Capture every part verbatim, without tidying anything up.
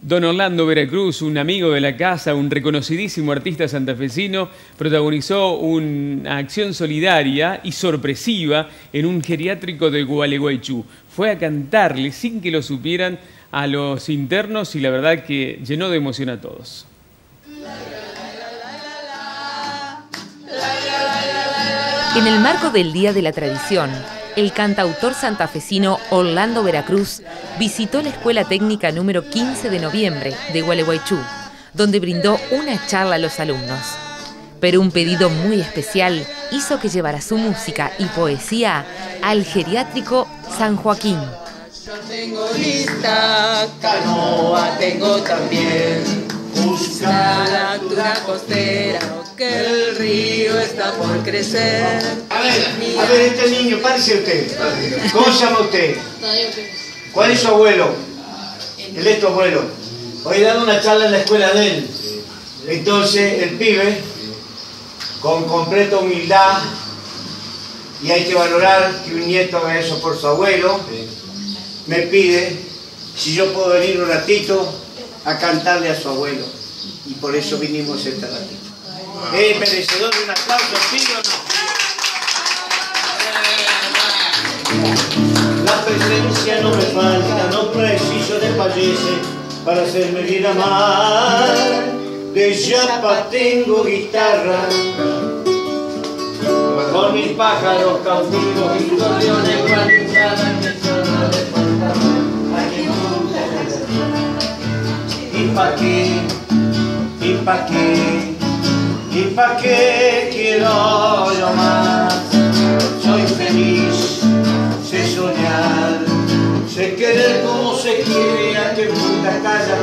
Don Orlando Veracruz, un amigo de la casa, un reconocidísimo artista santafesino, protagonizó una acción solidaria y sorpresiva en un geriátrico de Gualeguaychú. Fue a cantarle, sin que lo supieran, a los internos y la verdad que llenó de emoción a todos. En el marco del Día de la Tradición, el cantautor santafesino Orlando Veracruz visitó la Escuela Técnica número quince de noviembre de Gualeguaychú, donde brindó una charla a los alumnos. Pero un pedido muy especial hizo que llevara su música y poesía al geriátrico San Joaquín. Yo tengo lista, canoa tengo también, busca la altura costera, que el río está por crecer. A ver, a ver, este niño, párese usted. ¿Cómo se llama usted? ¿Cuál es su abuelo? Él es tu abuelo. Hoy he dado una charla en la escuela de él. Entonces, el pibe, con completa humildad, y hay que valorar que un nieto haga eso por su abuelo, me pide si yo puedo venir un ratito a cantarle a su abuelo. Y por eso vinimos este ratito. ¿Es merecedor de un aplauso, sí o no? La presencia no me falta, no preciso de fallece para hacerme bien amar. De yapa tengo guitarra, con mis pájaros cautivos y gorriones cualificadas que son de fantasma. ¿Y pa' qué? ¿Y pa' qué? ¿Y pa' qué quiero yo más? Soy feliz, sé soñar, sé querer como se quiere, a que puta calla.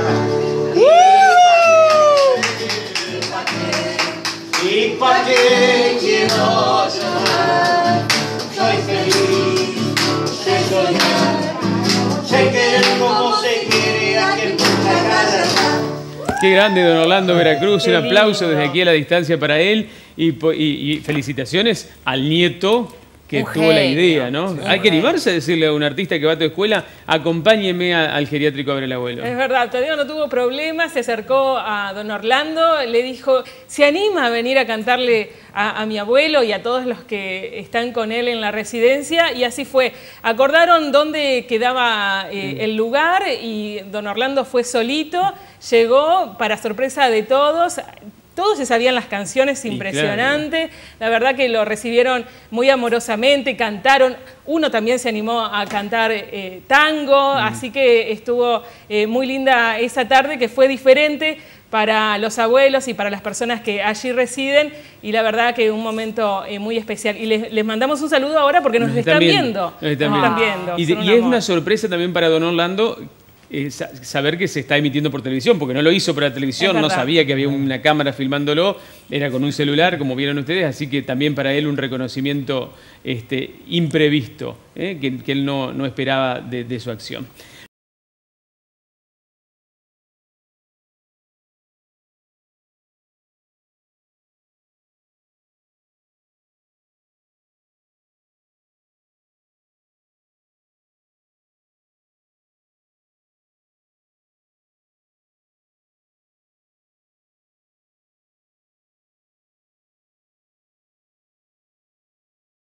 ¿Y pa' qué quiero yo más? Soy feliz, sé soñar, sé querer como se quiere, a que puta calla. Qué grande, don Orlando Veracruz. Un aplauso desde aquí a la distancia para él y, y, y felicitaciones al nieto que Un tuvo la genio, idea, ¿no? un Hay que genio. animarse a decirle a un artista que va a tu escuela, acompáñeme a- al geriátrico a ver el abuelo. Es verdad, Tadeo no tuvo problemas, se acercó a don Orlando, le dijo, ¿se anima a venir a cantarle a, a mi abuelo y a todos los que están con él en la residencia? Y así fue. Acordaron dónde quedaba eh, el lugar y don Orlando fue solito, llegó para sorpresa de todos. Todos se sabían las canciones, impresionante. La verdad que lo recibieron muy amorosamente, cantaron. Uno también se animó a cantar eh, tango, mm. así que estuvo eh, muy linda esa tarde, que fue diferente para los abuelos y para las personas que allí residen. Y la verdad que un momento eh, muy especial. Y les, les mandamos un saludo ahora porque nos, Nos están, están viendo. viendo. Nos están Nos viendo. están viendo. Y, de- Son y un es amor. una sorpresa también para don Orlando eh, sa- saber que se está emitiendo por televisión, porque no lo hizo para televisión, Es no verdad. sabía que había una cámara filmándolo, era con un celular, como vieron ustedes, así que también para él un reconocimiento este, imprevisto, ¿eh? que, que él no, no esperaba de, de su acción.